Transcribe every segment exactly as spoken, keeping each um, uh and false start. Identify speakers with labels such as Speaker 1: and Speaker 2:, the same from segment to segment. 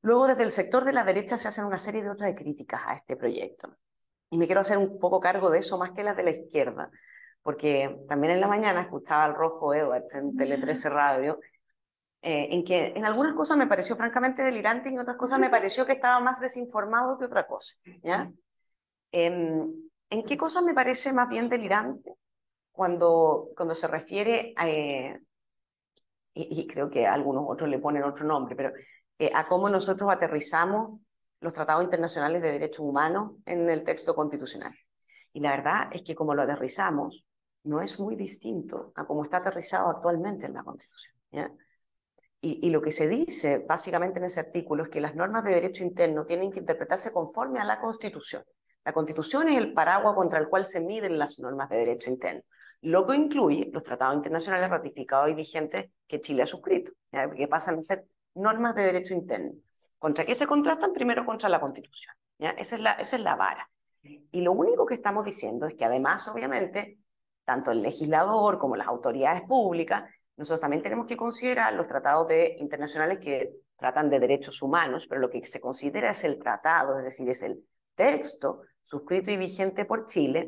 Speaker 1: Luego, desde el sector de la derecha se hacen una serie de otras críticas a este proyecto. Y me quiero hacer un poco cargo de eso más que las de la izquierda, porque también en la mañana escuchaba al Rojo Edwards en Tele trece Radio, eh, en que en algunas cosas me pareció francamente delirante y en otras cosas me pareció que estaba más desinformado que otra cosa, ¿ya? Eh, ¿En qué cosas me parece más bien delirante? Cuando, cuando se refiere a, eh, y, y creo que algunos otros le ponen otro nombre, pero eh, a cómo nosotros aterrizamos los tratados internacionales de derechos humanos en el texto constitucional. Y la verdad es que como lo aterrizamos, no es muy distinto a cómo está aterrizado actualmente en la Constitución, ¿ya? Y, y lo que se dice básicamente en ese artículo es que las normas de derecho interno tienen que interpretarse conforme a la Constitución. La Constitución es el paraguas contra el cual se miden las normas de derecho interno, lo que incluye los tratados internacionales ratificados y vigentes que Chile ha suscrito, ¿ya? Que pasan a ser normas de derecho interno. ¿Contra qué se contrastan? Primero contra la Constitución, ¿ya? Esa es la, esa es la vara. Y lo único que estamos diciendo es que además, obviamente, tanto el legislador como las autoridades públicas, nosotros también tenemos que considerar los tratados de, internacionales que tratan de derechos humanos, pero lo que se considera es el tratado, es decir, es el texto suscrito y vigente por Chile.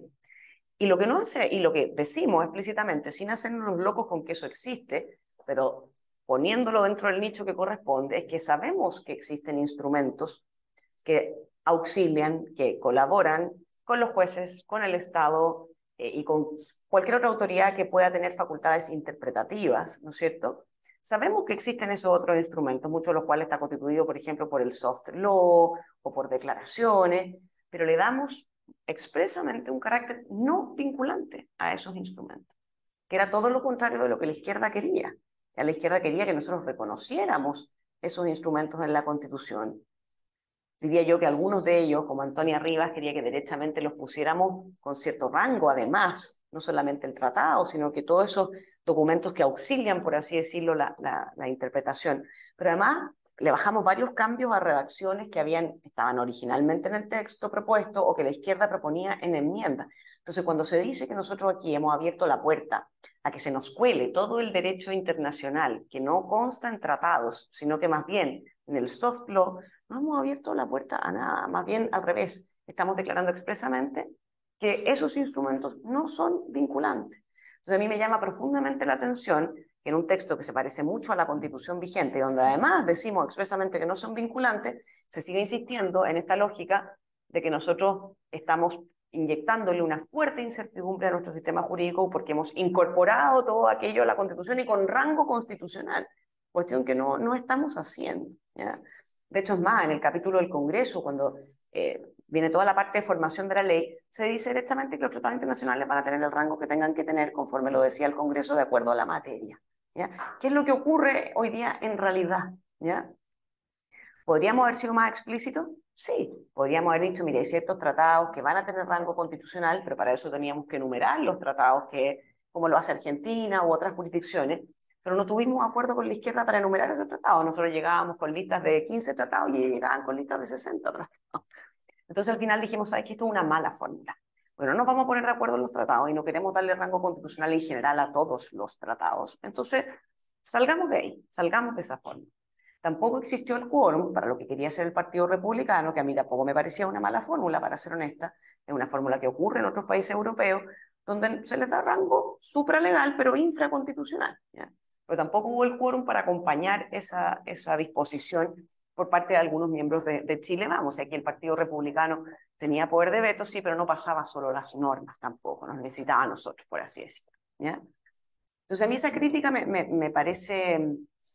Speaker 1: Y lo que no hace, y lo que decimos explícitamente, sin hacernos los locos con que eso existe, pero poniéndolo dentro del nicho que corresponde, es que sabemos que existen instrumentos que auxilian, que colaboran con los jueces, con el Estado eh, y con cualquier otra autoridad que pueda tener facultades interpretativas, ¿no es cierto? Sabemos que existen esos otros instrumentos, muchos de los cuales está constituido, por ejemplo, por el soft law o por declaraciones, pero le damos expresamente un carácter no vinculante a esos instrumentos, que era todo lo contrario de lo que la izquierda quería. Ya la izquierda quería que nosotros reconociéramos esos instrumentos en la Constitución. Diría yo que algunos de ellos, como Antonia Rivas, quería que derechamente los pusiéramos con cierto rango, además, no solamente el tratado, sino que todos esos documentos que auxilian, por así decirlo, la, la, la interpretación. Pero además le bajamos varios cambios a redacciones que habían, estaban originalmente en el texto propuesto o que la izquierda proponía en enmienda. Entonces, cuando se dice que nosotros aquí hemos abierto la puerta a que se nos cuele todo el derecho internacional, que no consta en tratados, sino que más bien en el soft law, no hemos abierto la puerta a nada, más bien al revés. Estamos declarando expresamente que esos instrumentos no son vinculantes. Entonces a mí me llama profundamente la atención que en un texto que se parece mucho a la Constitución vigente, donde además decimos expresamente que no son vinculantes, se sigue insistiendo en esta lógica de que nosotros estamos inyectándole una fuerte incertidumbre a nuestro sistema jurídico porque hemos incorporado todo aquello a la Constitución y con rango constitucional, cuestión que no, no estamos haciendo, ¿ya? De hecho, es más, en el capítulo del Congreso, cuando eh, viene toda la parte de formación de la ley, se dice directamente que los tratados internacionales van a tener el rango que tengan que tener, conforme lo decía el Congreso, de acuerdo a la materia, ¿ya? ¿Qué es lo que ocurre hoy día en realidad? ¿Ya? ¿Podríamos haber sido más explícitos? Sí, podríamos haber dicho, mire, hay ciertos tratados que van a tener rango constitucional, pero para eso teníamos que enumerar los tratados que, como lo hace Argentina u otras jurisdicciones, pero no tuvimos acuerdo con la izquierda para enumerar esos tratados. Nosotros llegábamos con listas de quince tratados y llegaban con listas de sesenta tratados. Entonces al final dijimos, ¿sabes que esto es una mala fórmula? Bueno, no nos vamos a poner de acuerdo en los tratados y no queremos darle rango constitucional en general a todos los tratados. Entonces, salgamos de ahí, salgamos de esa fórmula. Tampoco existió el quórum para lo que quería hacer el Partido Republicano, que a mí tampoco me parecía una mala fórmula, para ser honesta. Es una fórmula que ocurre en otros países europeos, donde se les da rango supralegal, pero infraconstitucional, ¿ya? Pero tampoco hubo el quórum para acompañar esa, esa disposición por parte de algunos miembros de, de Chile Vamos. Aquí el Partido Republicano tenía poder de veto, sí, pero no pasaba solo las normas tampoco, nos necesitaba a nosotros, por así decirlo, ¿ya? Entonces a mí esa crítica me, me, me parece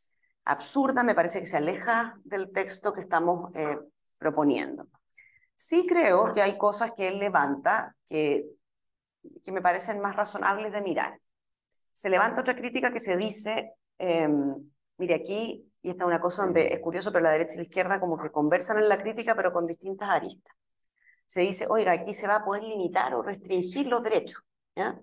Speaker 1: absurda, me parece que se aleja del texto que estamos eh, proponiendo. Sí creo que hay cosas que él levanta que, que me parecen más razonables de mirar. Se levanta otra crítica que se dice, eh, mire aquí, y esta es una cosa donde es curioso, pero la derecha y la izquierda como que conversan en la crítica, pero con distintas aristas. Se dice, oiga, aquí se va a poder limitar o restringir los derechos, ¿ya?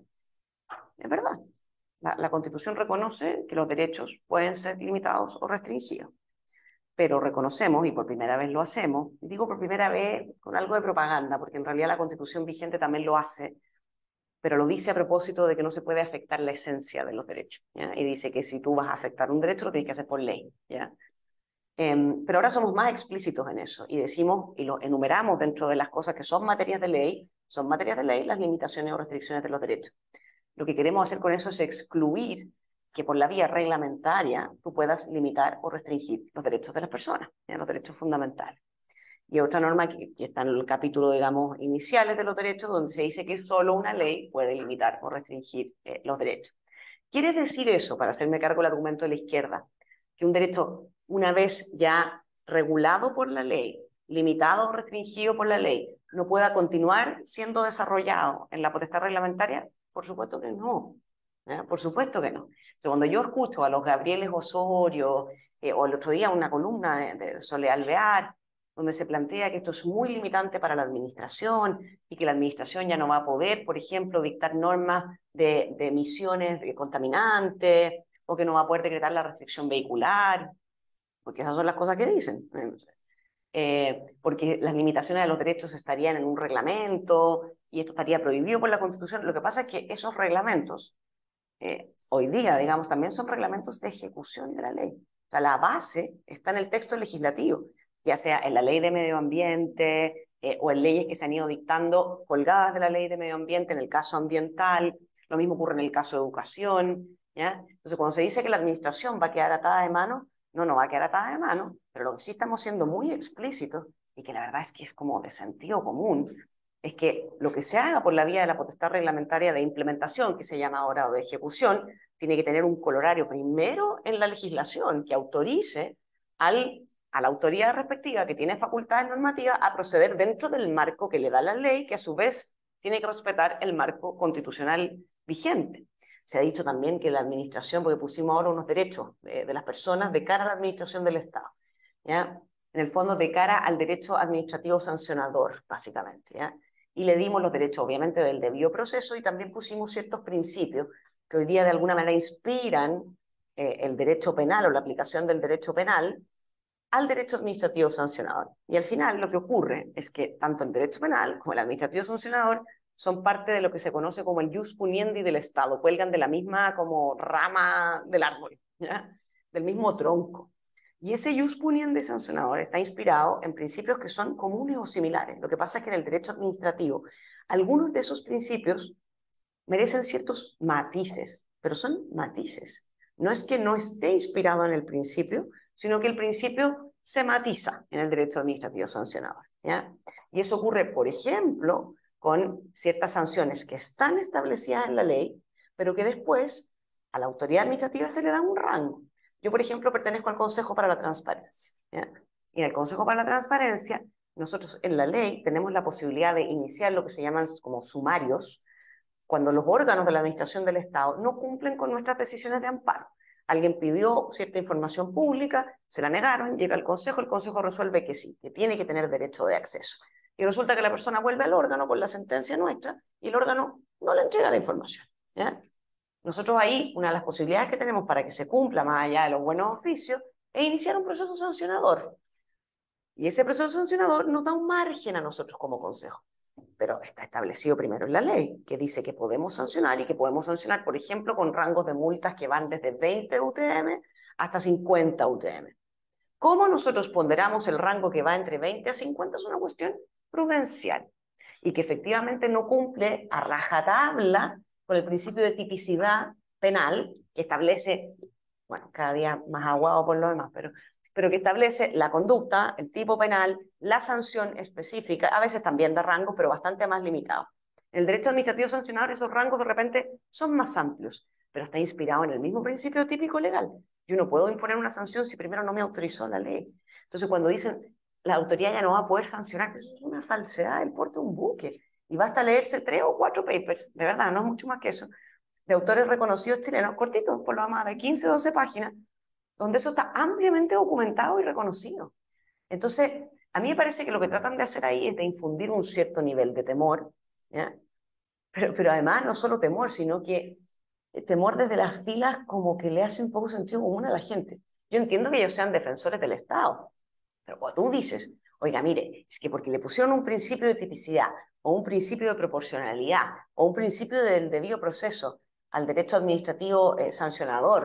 Speaker 1: Es verdad. La, la Constitución reconoce que los derechos pueden ser limitados o restringidos, pero reconocemos, y por primera vez lo hacemos, y digo por primera vez con algo de propaganda, porque en realidad la Constitución vigente también lo hace, pero lo dice a propósito de que no se puede afectar la esencia de los derechos, ¿ya? Y dice que si tú vas a afectar un derecho, lo tienes que hacer por ley, ¿ya? Eh, pero ahora somos más explícitos en eso y decimos y lo enumeramos dentro de las cosas que son materias de ley, son materias de ley las limitaciones o restricciones de los derechos. Lo que queremos hacer con eso es excluir que por la vía reglamentaria tú puedas limitar o restringir los derechos de las personas, ¿ya? Los derechos fundamentales. Y otra norma que, que está en el capítulo, digamos, iniciales de los derechos, donde se dice que solo una ley puede limitar o restringir eh, los derechos. ¿Quiere decir eso, para hacerme cargo del argumento de la izquierda, que un derecho, una vez ya regulado por la ley, limitado o restringido por la ley, no pueda continuar siendo desarrollado en la potestad reglamentaria? Por supuesto que no. ¿Eh? Por supuesto que no. Entonces, cuando yo escucho a los Gabrieles Osorio, eh, o el otro día una columna de, de Soledad Alvear, donde se plantea que esto es muy limitante para la administración y que la administración ya no va a poder, por ejemplo, dictar normas de, de emisiones de contaminantes, o que no va a poder decretar la restricción vehicular, porque esas son las cosas que dicen. Eh, porque las limitaciones de los derechos estarían en un reglamento y esto estaría prohibido por la Constitución. Lo que pasa es que esos reglamentos, eh, hoy día, digamos, también son reglamentos de ejecución de la ley. O sea, la base está en el texto legislativo, ya sea en la ley de medio ambiente eh, o en leyes que se han ido dictando colgadas de la ley de medio ambiente en el caso ambiental. Lo mismo ocurre en el caso de educación, ¿ya? Entonces, cuando se dice que la administración va a quedar atada de mano, no, no va a quedar atada de mano, pero lo que sí estamos siendo muy explícitos, y que la verdad es que es como de sentido común, es que lo que se haga por la vía de la potestad reglamentaria de implementación, que se llama ahora, o de ejecución, tiene que tener un colorario primero en la legislación que autorice al, a la autoridad respectiva que tiene facultades normativas a proceder dentro del marco que le da la ley, que a su vez tiene que respetar el marco constitucional vigente. Se ha dicho también que la administración, porque pusimos ahora unos derechos de, de las personas de cara a la administración del Estado, ¿ya? En el fondo de cara al derecho administrativo sancionador, básicamente, ¿ya? Y le dimos los derechos, obviamente, del debido proceso y también pusimos ciertos principios que hoy día de alguna manera inspiran eh, el derecho penal o la aplicación del derecho penal al derecho administrativo sancionador. Y al final lo que ocurre es que tanto el derecho penal como el administrativo sancionador son parte de lo que se conoce como el jus puniendi del Estado, cuelgan de la misma como rama del árbol, ¿ya? Del mismo tronco. Y ese jus puniendi sancionador está inspirado en principios que son comunes o similares. Lo que pasa es que en el derecho administrativo, algunos de esos principios merecen ciertos matices, pero son matices. No es que no esté inspirado en el principio, sino que el principio se matiza en el derecho administrativo sancionador, ¿ya? Y eso ocurre, por ejemplo, con ciertas sanciones que están establecidas en la ley, pero que después a la autoridad administrativa se le da un rango. Yo, por ejemplo, pertenezco al Consejo para la Transparencia, ¿ya? Y en el Consejo para la Transparencia, nosotros en la ley tenemos la posibilidad de iniciar lo que se llaman como sumarios, cuando los órganos de la administración del Estado no cumplen con nuestras decisiones de amparo. Alguien pidió cierta información pública, se la negaron, llega al Consejo, el Consejo resuelve que sí, que tiene que tener derecho de acceso. Y resulta que la persona vuelve al órgano con la sentencia nuestra y el órgano no le entrega la información, ¿ya? Nosotros ahí, una de las posibilidades que tenemos para que se cumpla más allá de los buenos oficios, es iniciar un proceso sancionador. Y ese proceso sancionador nos da un margen a nosotros como Consejo. Pero está establecido primero en la ley, que dice que podemos sancionar y que podemos sancionar, por ejemplo, con rangos de multas que van desde veinte U T M hasta cincuenta U T M. ¿Cómo nosotros ponderamos el rango que va entre veinte a cincuenta? Es una cuestión prudencial y que efectivamente no cumple a rajatabla con el principio de tipicidad penal que establece, bueno, cada día más aguado por lo demás, pero pero que establece la conducta, el tipo penal, la sanción específica, a veces también da rangos, pero bastante más limitados. En el derecho administrativo sancionador esos rangos de repente son más amplios, pero está inspirado en el mismo principio típico legal. Yo no puedo imponer una sanción si primero no me autorizó la ley. Entonces cuando dicen la autoridad ya no va a poder sancionar, eso es una falsedad, el porte de un buque. Y basta leerse tres o cuatro papers, de verdad, no es mucho más que eso, de autores reconocidos chilenos, cortitos, por lo más de quince, doce páginas, donde eso está ampliamente documentado y reconocido. Entonces, a mí me parece que lo que tratan de hacer ahí es de infundir un cierto nivel de temor, ¿ya? Pero, pero además no solo temor, sino que temor desde las filas como que le hace un poco sentido común a la gente. Yo entiendo que ellos sean defensores del Estado, pero cuando tú dices, oiga, mire, es que porque le pusieron un principio de tipicidad, o un principio de proporcionalidad, o un principio del debido proceso al derecho administrativo eh, sancionador,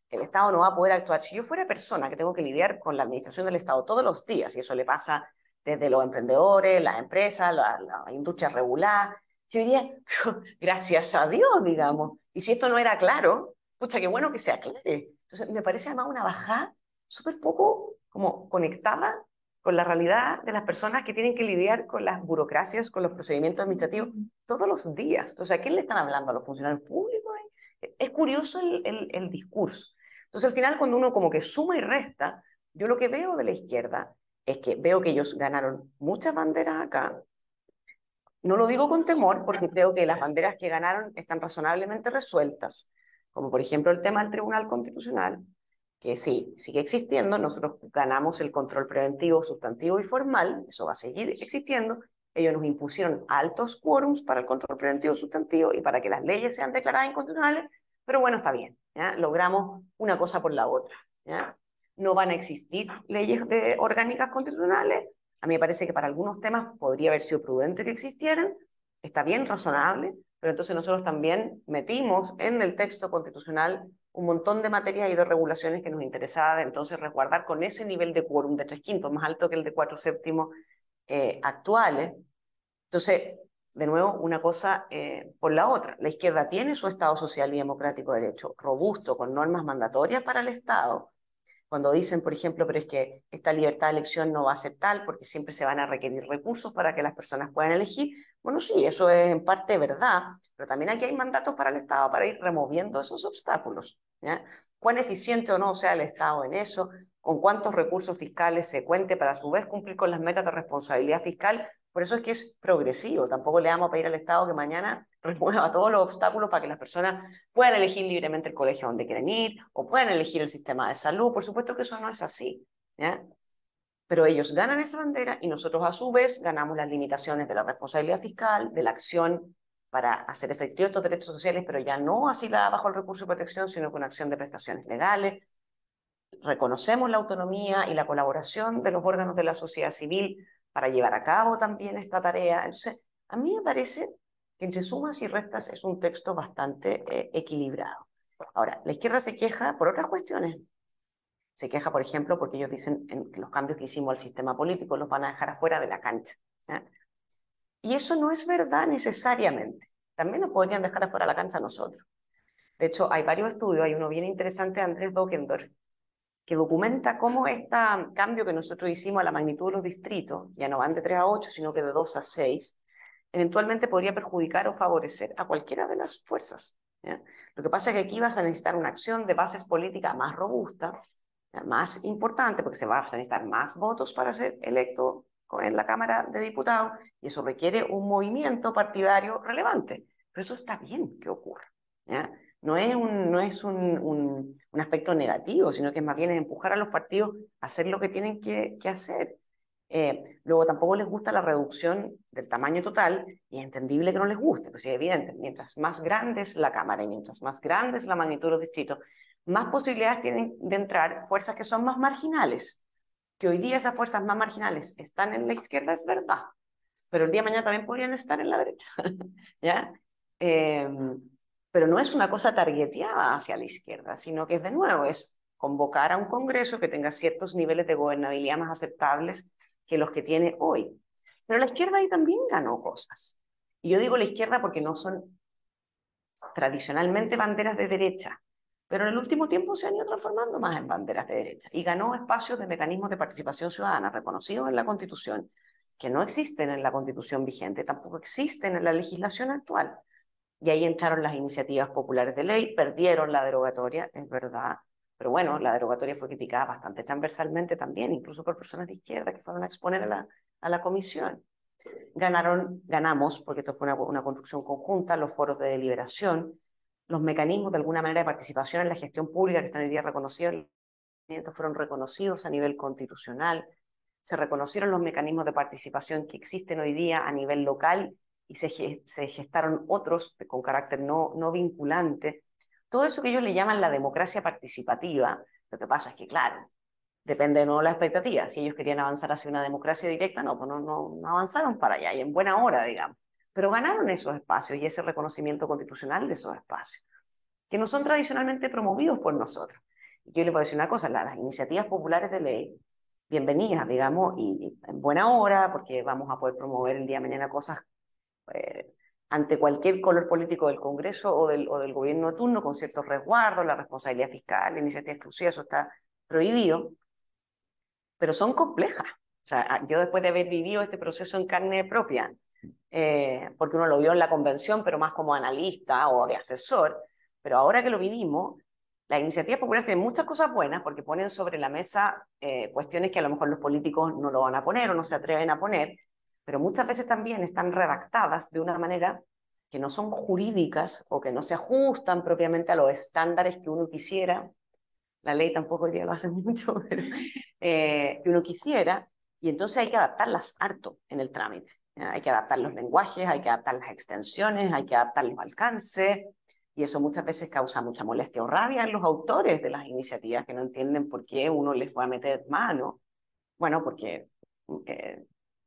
Speaker 1: el Estado no va a poder actuar. Si yo fuera persona que tengo que lidiar con la administración del Estado todos los días, y eso le pasa desde los emprendedores, las empresas, la, la industria regulada, yo diría, gracias a Dios, digamos. Y si esto no era claro, pucha, qué bueno que se aclare. Entonces, me parece además una bajada súper poco como conectada con la realidad de las personas que tienen que lidiar con las burocracias, con los procedimientos administrativos todos los días. Entonces, ¿a quién le están hablando? ¿A los funcionarios públicos? Es curioso el, el, el discurso. Entonces, al final, cuando uno como que suma y resta, yo lo que veo de la izquierda es que veo que ellos ganaron muchas banderas acá. No lo digo con temor, porque creo que las banderas que ganaron están razonablemente resueltas, como por ejemplo el tema del Tribunal Constitucional, que sí, sigue existiendo, nosotros ganamos el control preventivo, sustantivo y formal, eso va a seguir existiendo. Ellos nos impusieron altos quórums para el control preventivo sustantivo y para que las leyes sean declaradas inconstitucionales, pero bueno, está bien, ¿ya? Logramos una cosa por la otra, ¿ya? No van a existir leyes de, orgánicas constitucionales. A mí me parece que para algunos temas podría haber sido prudente que existieran, está bien, razonable, pero entonces nosotros también metimos en el texto constitucional un montón de materias y de regulaciones que nos interesaba entonces resguardar con ese nivel de quórum de tres quintos, más alto que el de cuatro séptimos eh, actuales. Entonces, de nuevo, una cosa eh, por la otra. La izquierda tiene su Estado social y democrático de derecho robusto, con normas mandatorias para el Estado. Cuando dicen, por ejemplo, pero es que esta libertad de elección no va a ser tal porque siempre se van a requerir recursos para que las personas puedan elegir. Bueno, sí, eso es en parte verdad, pero también aquí hay mandatos para el Estado para ir removiendo esos obstáculos, ¿ya? Cuán eficiente o no sea el Estado en eso, con cuántos recursos fiscales se cuente para a su vez cumplir con las metas de responsabilidad fiscal. Por eso es que es progresivo. Tampoco le vamos a pedir al Estado que mañana remueva todos los obstáculos para que las personas puedan elegir libremente el colegio donde quieren ir o puedan elegir el sistema de salud. Por supuesto que eso no es así, ¿ya? Pero ellos ganan esa bandera y nosotros a su vez ganamos las limitaciones de la responsabilidad fiscal, de la acción para hacer efectivos estos derechos sociales, pero ya no así la bajo el recurso de protección, sino con acción de prestaciones legales. Reconocemos la autonomía y la colaboración de los órganos de la sociedad civil para llevar a cabo también esta tarea. Entonces, a mí me parece que entre sumas y restas es un texto bastante eh, equilibrado. Ahora, la izquierda se queja por otras cuestiones. Se queja, por ejemplo, porque ellos dicen que los cambios que hicimos al sistema político los van a dejar afuera de la cancha, ¿eh? Y eso no es verdad necesariamente. También nos podrían dejar afuera de la cancha a nosotros. De hecho, hay varios estudios, hay uno bien interesante de Andrés Dockendorf, que documenta cómo este cambio que nosotros hicimos a la magnitud de los distritos, ya no van de tres a ocho, sino que de dos a seis, eventualmente podría perjudicar o favorecer a cualquiera de las fuerzas, ¿ya? Lo que pasa es que aquí vas a necesitar una acción de bases políticas más robusta, ¿ya? Más importante, porque se va a necesitar más votos para ser electo en la Cámara de Diputados, y eso requiere un movimiento partidario relevante. Pero eso está bien que ocurra, ¿ya? No es, un, no es un, un, un aspecto negativo, sino que más bien es empujar a los partidos a hacer lo que tienen que, que hacer. Eh, luego tampoco les gusta la reducción del tamaño total, y es entendible que no les guste, pues es evidente, mientras más grande es la Cámara y mientras más grande es la magnitud de los distritos, más posibilidades tienen de entrar fuerzas que son más marginales. Que hoy día esas fuerzas más marginales están en la izquierda es verdad, pero el día de mañana también podrían estar en la derecha, ¿ya? Eh, pero no es una cosa targeteada hacia la izquierda, sino que es de nuevo, es convocar a un Congreso que tenga ciertos niveles de gobernabilidad más aceptables que los que tiene hoy. Pero la izquierda ahí también ganó cosas. Y yo digo la izquierda porque no son tradicionalmente banderas de derecha, pero en el último tiempo se han ido transformando más en banderas de derecha y ganó espacios de mecanismos de participación ciudadana reconocidos en la Constitución, que no existen en la Constitución vigente, tampoco existen en la legislación actual. Y ahí entraron las iniciativas populares de ley, perdieron la derogatoria, es verdad, pero bueno, la derogatoria fue criticada bastante transversalmente también, incluso por personas de izquierda que fueron a exponer a la, a la comisión. Ganaron, ganamos, porque esto fue una, una construcción conjunta, los foros de deliberación, los mecanismos de alguna manera de participación en la gestión pública que están hoy día reconocidos, fueron reconocidos a nivel constitucional, se reconocieron los mecanismos de participación que existen hoy día a nivel local y se, se gestaron otros con carácter no, no vinculante. Todo eso que ellos le llaman la democracia participativa, lo que pasa es que, claro, depende de nuevo de la expectativa. Si ellos querían avanzar hacia una democracia directa, no, pues no, no, no avanzaron para allá, y en buena hora, digamos. Pero ganaron esos espacios y ese reconocimiento constitucional de esos espacios, que no son tradicionalmente promovidos por nosotros. Yo les voy a decir una cosa, las, las iniciativas populares de ley, bienvenidas, digamos, y, y en buena hora, porque vamos a poder promover el día de mañana cosas eh, ante cualquier color político del Congreso o del, o del gobierno de turno, con ciertos resguardos, la responsabilidad fiscal, la iniciativa exclusiva, eso está prohibido, pero son complejas. O sea, yo después de haber vivido este proceso en carne propia, eh, porque uno lo vio en la convención, pero más como analista o de asesor, pero ahora que lo vivimos, las iniciativas populares tienen muchas cosas buenas porque ponen sobre la mesa eh, cuestiones que a lo mejor los políticos no lo van a poner o no se atreven a poner, pero muchas veces también están redactadas de una manera que no son jurídicas o que no se ajustan propiamente a los estándares que uno quisiera. La ley tampoco hoy día lo hace mucho, pero eh, que uno quisiera, y entonces hay que adaptarlas harto en el trámite. ¿Ya? Hay que adaptar los lenguajes, hay que adaptar las extensiones, hay que adaptar los alcances, y eso muchas veces causa mucha molestia o rabia en los autores de las iniciativas que no entienden por qué uno les fue a meter mano. Bueno, porque eh,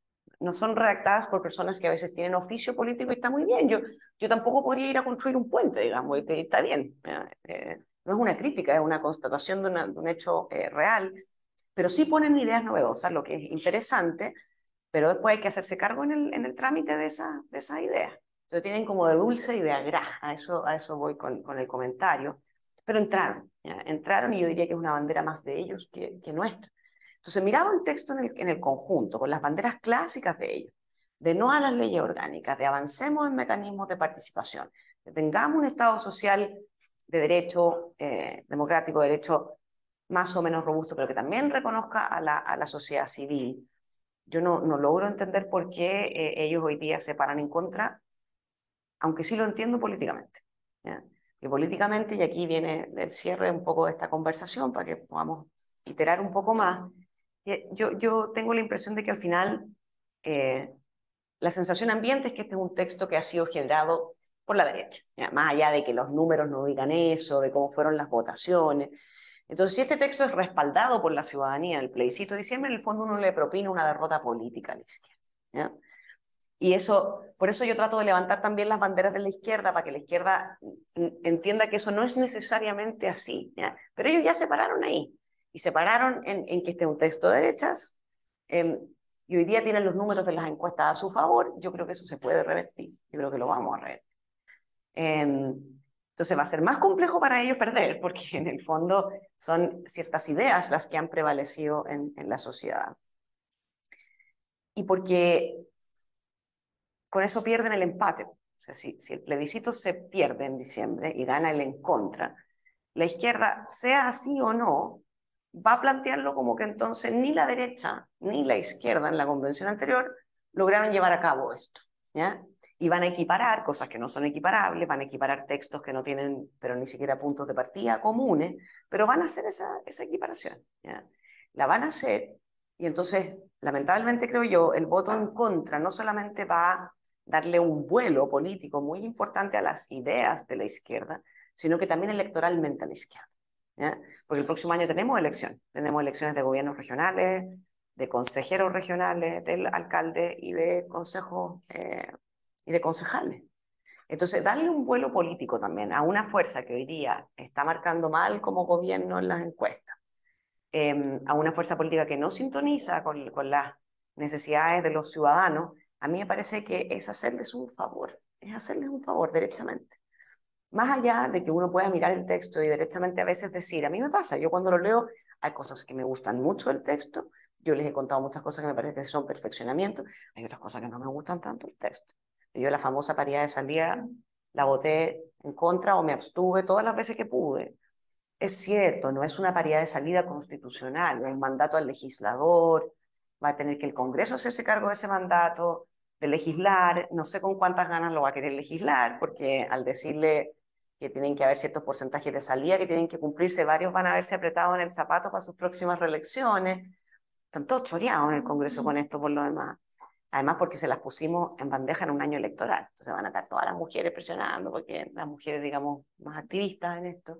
Speaker 1: no son redactadas por personas que a veces tienen oficio político y está muy bien. Yo, yo tampoco podría ir a construir un puente, digamos, y está bien. Eh, no es una crítica, es una constatación de, una, de un hecho eh, real, pero sí ponen ideas novedosas, lo que es interesante, pero después hay que hacerse cargo en el, en el trámite de esas de esa ideas. Entonces tienen como de dulce y de agraz, a eso, a eso voy con, con el comentario, pero entraron, ¿ya? Entraron y yo diría que es una bandera más de ellos que, que nuestra. Entonces, mirado el texto en el, en el conjunto, con las banderas clásicas de ellos, de no a las leyes orgánicas, de avancemos en mecanismos de participación, de tengamos un Estado social de derecho eh, democrático, de derecho más o menos robusto, pero que también reconozca a la, a la sociedad civil. Yo no, no logro entender por qué eh, ellos hoy día se paran en contra, aunque sí lo entiendo políticamente. ¿Ya? Y políticamente, y aquí viene el cierre un poco de esta conversación para que podamos iterar un poco más, yo, yo tengo la impresión de que al final eh, la sensación ambiente es que este es un texto que ha sido generado por la derecha, ¿ya? Más allá de que los números no digan eso, de cómo fueron las votaciones. Entonces, si este texto es respaldado por la ciudadanía en el plebiscito de diciembre, en el fondo uno le propina una derrota política a la izquierda. ¿Ya? Y eso, por eso yo trato de levantar también las banderas de la izquierda, para que la izquierda entienda que eso no es necesariamente así. ¿Ya? Pero ellos ya se pararon ahí, y se pararon en, en que este es un texto de derechas, eh, y hoy día tienen los números de las encuestas a su favor. Yo creo que eso se puede revertir, yo creo que lo vamos a revertir. Eh, entonces va a ser más complejo para ellos perder, porque en el fondo son ciertas ideas las que han prevalecido en, en la sociedad. Y porque con eso pierden el empate. O sea, si, si el plebiscito se pierde en diciembre y gana el en contra, la izquierda, sea así o no, va a plantearlo como que entonces ni la derecha ni la izquierda en la convención anterior lograron llevar a cabo esto, ¿ya? Y van a equiparar cosas que no son equiparables, van a equiparar textos que no tienen, pero ni siquiera puntos de partida comunes, pero van a hacer esa, esa equiparación, ¿ya? La van a hacer, y entonces, lamentablemente creo yo, el voto en contra no solamente va a darle un vuelo político muy importante a las ideas de la izquierda, sino que también electoralmente a la izquierda. ¿Ya? Porque el próximo año tenemos elecciones, tenemos elecciones de gobiernos regionales, de consejeros regionales, del alcalde y de consejos eh, y de concejales. Entonces, darle un vuelo político también a una fuerza que hoy día está marcando mal como gobierno en las encuestas, eh, a una fuerza política que no sintoniza con, con las necesidades de los ciudadanos, a mí me parece que es hacerles un favor, es hacerles un favor directamente. Más allá de que uno pueda mirar el texto y directamente a veces decir, a mí me pasa, yo cuando lo leo, hay cosas que me gustan mucho del texto, yo les he contado muchas cosas que me parece que son perfeccionamientos, hay otras cosas que no me gustan tanto el texto. Yo la famosa paridad de salida la voté en contra o me abstuve todas las veces que pude. Es cierto, no es una paridad de salida constitucional, es un mandato al legislador, va a tener que el Congreso hacerse cargo de ese mandato, de legislar, no sé con cuántas ganas lo va a querer legislar, porque al decirle que tienen que haber ciertos porcentajes de salida que tienen que cumplirse, varios van a verse apretados en el zapato para sus próximas reelecciones. Están todos choreados en el Congreso con esto por lo demás. Además porque se las pusimos en bandeja en un año electoral. Entonces van a estar todas las mujeres presionando, porque las mujeres, digamos, más activistas en esto.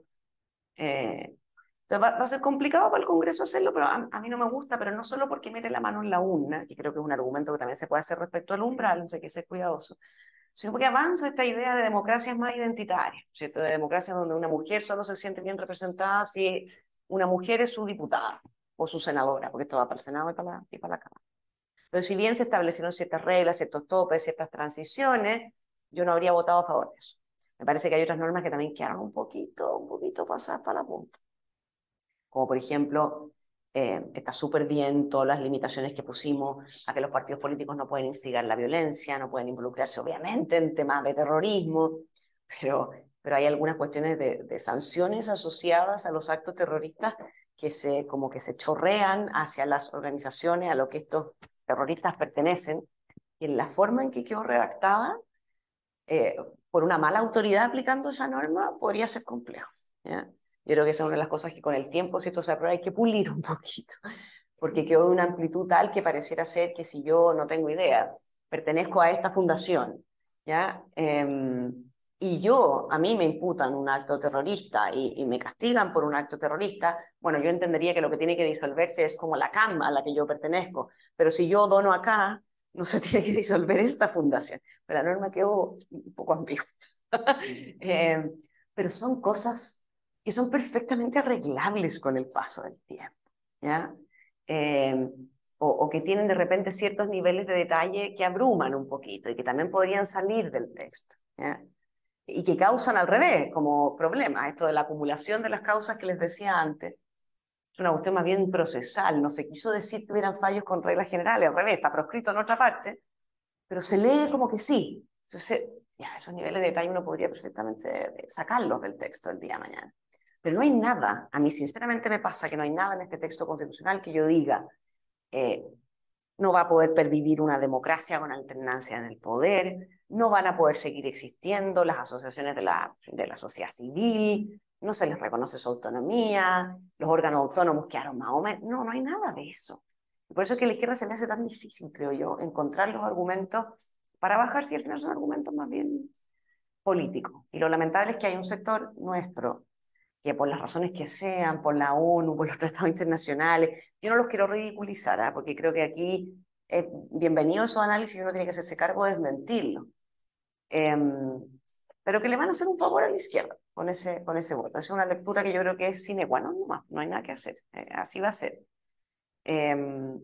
Speaker 1: Eh, entonces va, va a ser complicado para el Congreso hacerlo, pero a, a mí no me gusta, pero no solo porque mete la mano en la urna, que creo que es un argumento que también se puede hacer respecto al umbral, no sé, hay que ser cuidadoso, sino porque avanza esta idea de democracias más identitarias, ¿cierto? De democracias donde una mujer solo se siente bien representada si una mujer es su diputada o su senadora, porque esto va para el Senado y para la, y para la Cámara. Entonces, si bien se establecieron ciertas reglas, ciertos topes, ciertas transiciones, yo no habría votado a favor de eso. Me parece que hay otras normas que también quedaron un poquito, un poquito pasadas para la punta. Como por ejemplo, eh, está súper bien todas las limitaciones que pusimos a que los partidos políticos no pueden instigar la violencia, no pueden involucrarse obviamente en temas de terrorismo, pero, pero hay algunas cuestiones de, de sanciones asociadas a los actos terroristas que se, como que se chorrean hacia las organizaciones a lo que estos terroristas pertenecen, y en la forma en que quedó redactada, eh, por una mala autoridad aplicando esa norma, podría ser complejo, ¿ya? Yo creo que esa es una de las cosas que con el tiempo, si esto se aprueba, hay que pulir un poquito, porque quedó de una amplitud tal que pareciera ser que si yo no tengo idea, pertenezco a esta fundación, ¿ya? Eh, y yo, a mí me imputan un acto terrorista y, y me castigan por un acto terrorista, bueno, yo entendería que lo que tiene que disolverse es como la cama a la que yo pertenezco, pero si yo dono acá, no se tiene que disolver esta fundación. Pero la norma quedó un poco ambigua. eh, pero son cosas que son perfectamente arreglables con el paso del tiempo, ¿ya? Eh, o, o que tienen de repente ciertos niveles de detalle que abruman un poquito y que también podrían salir del texto, ¿ya? Y que causan al revés, como problemas, esto de la acumulación de las causas que les decía antes. Es una cuestión más bien procesal, no se quiso decir que hubieran fallos con reglas generales, al revés, está proscrito en otra parte, pero se lee como que sí. Entonces, ya, esos niveles de detalle uno podría perfectamente sacarlos del texto el día de mañana. Pero no hay nada, a mí sinceramente me pasa que no hay nada en este texto constitucional que yo diga, eh, no va a poder pervivir una democracia con alternancia en el poder, no van a poder seguir existiendo las asociaciones de la, de la sociedad civil, no se les reconoce su autonomía, los órganos autónomos quedaron más o menos, no, no hay nada de eso. Por eso es que a la izquierda se le hace tan difícil, creo yo, encontrar los argumentos para bajar si al final son argumentos más bien políticos. Y lo lamentable es que hay un sector nuestro que por las razones que sean, por la ONU, por los tratados internacionales, yo no los quiero ridiculizar, ¿eh? Porque creo que aquí es bienvenido esos análisis y uno tiene que hacerse cargo de desmentirlo. Eh, pero que le van a hacer un favor a la izquierda con ese, con ese voto. Es una lectura que yo creo que es sine qua non nomás, no hay nada que hacer, eh, así va a ser. Eh,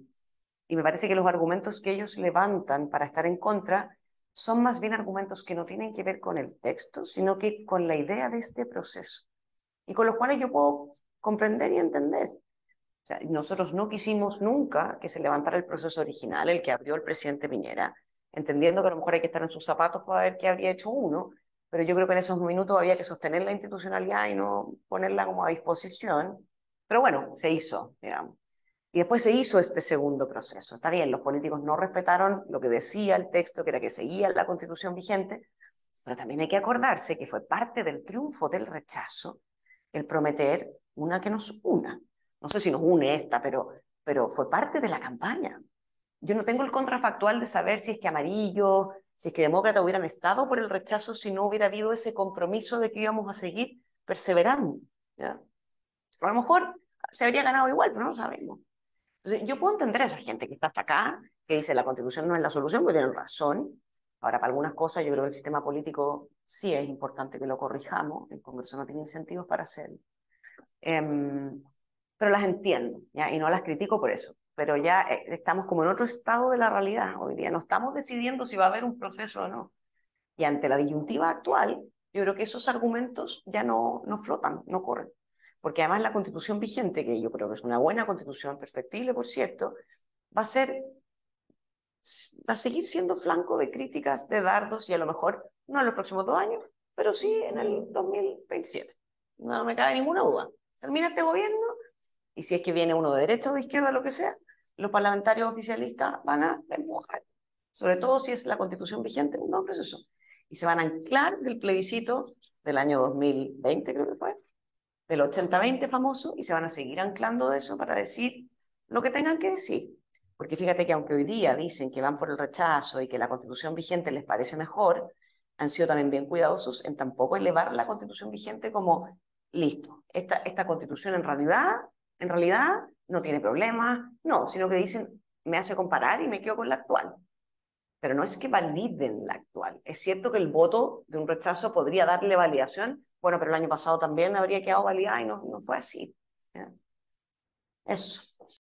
Speaker 1: y me parece que los argumentos que ellos levantan para estar en contra son más bien argumentos que no tienen que ver con el texto, sino que con la idea de este proceso, y con los cuales yo puedo comprender y entender. O sea, nosotros no quisimos nunca que se levantara el proceso original, el que abrió el presidente Piñera, entendiendo que a lo mejor hay que estar en sus zapatos para ver qué habría hecho uno, pero yo creo que en esos minutos había que sostener la institucionalidad y no ponerla como a disposición. Pero bueno, se hizo, digamos. Y después se hizo este segundo proceso. Está bien, los políticos no respetaron lo que decía el texto, que era que seguía la Constitución vigente, pero también hay que acordarse que fue parte del triunfo del rechazo el prometer una que nos una. No sé si nos une esta, pero, pero fue parte de la campaña. Yo no tengo el contrafactual de saber si es que Amarillo, si es que Demócrata hubieran estado por el rechazo si no hubiera habido ese compromiso de que íbamos a seguir perseverando, ¿ya? A lo mejor se habría ganado igual, pero no lo sabemos. Entonces, yo puedo entender a esa gente que está hasta acá, que dice la Constitución no es la solución, porque tienen razón. Ahora, para algunas cosas, yo creo que el sistema político sí es importante que lo corrijamos. El Congreso no tiene incentivos para hacerlo. Eh, pero las entiendo, ¿ya? Y no las critico por eso. Pero ya eh, estamos como en otro estado de la realidad hoy día. No estamos decidiendo si va a haber un proceso o no. Y ante la disyuntiva actual, yo creo que esos argumentos ya no, no flotan, no corren. Porque además la constitución vigente, que yo creo que es una buena constitución, perfectible por cierto, va a ser, va a seguir siendo flanco de críticas, de dardos, y a lo mejor no en los próximos dos años, pero sí en el dos mil veintisiete. No me cabe ninguna duda. Termina este gobierno, y si es que viene uno de derecha o de izquierda, lo que sea, los parlamentarios oficialistas van a empujar, sobre todo si es la constitución vigente, un nuevo proceso. Y se van a anclar del plebiscito del año dos mil veinte, creo que fue, del ochenta veinte famoso, y se van a seguir anclando de eso para decir lo que tengan que decir. Porque fíjate que aunque hoy día dicen que van por el rechazo y que la constitución vigente les parece mejor, han sido también bien cuidadosos en tampoco elevar la constitución vigente como, listo, esta, esta constitución en realidad, en realidad no tiene problemas, no, sino que dicen, me hace comparar y me quedo con la actual. Pero no es que validen la actual. Es cierto que el voto de un rechazo podría darle validación, bueno, pero el año pasado también habría quedado validada y no, no fue así. Eso.